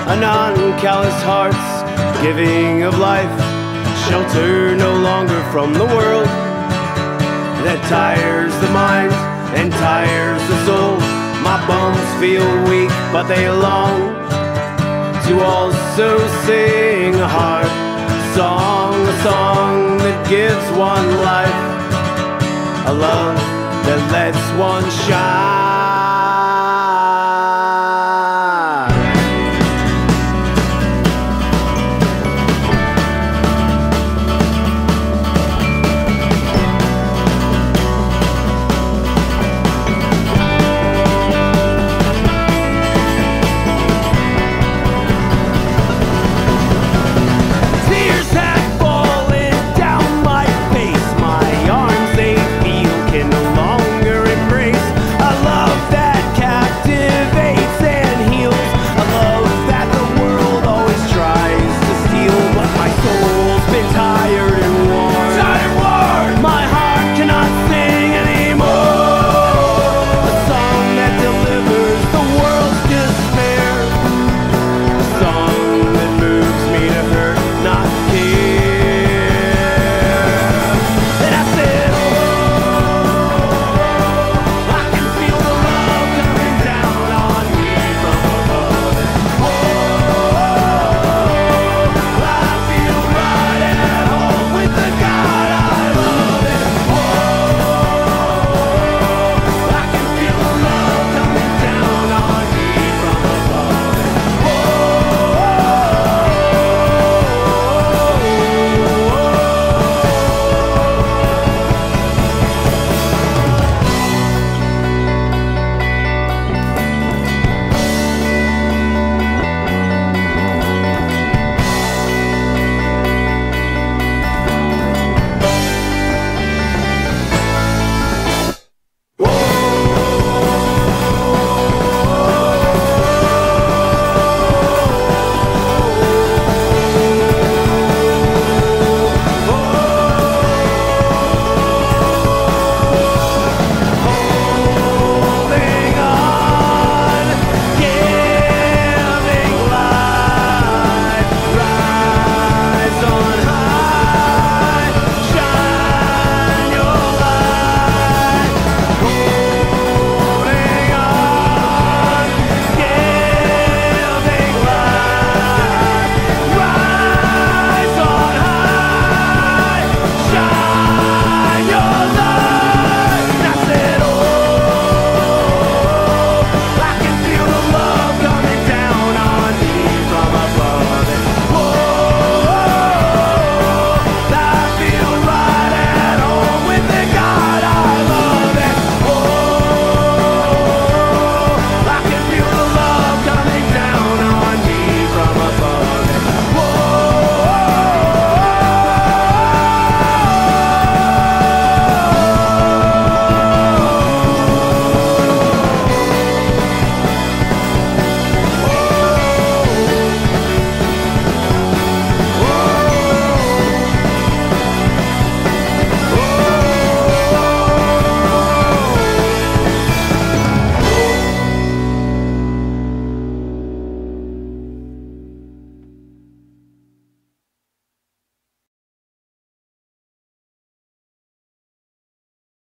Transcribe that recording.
anon callous hearts, giving of life, shelter no longer from the world that tires the mind and tires the soul. My bones feel weak, but they long to also sing a heart song, a song that gives one life, a love that lets one shine.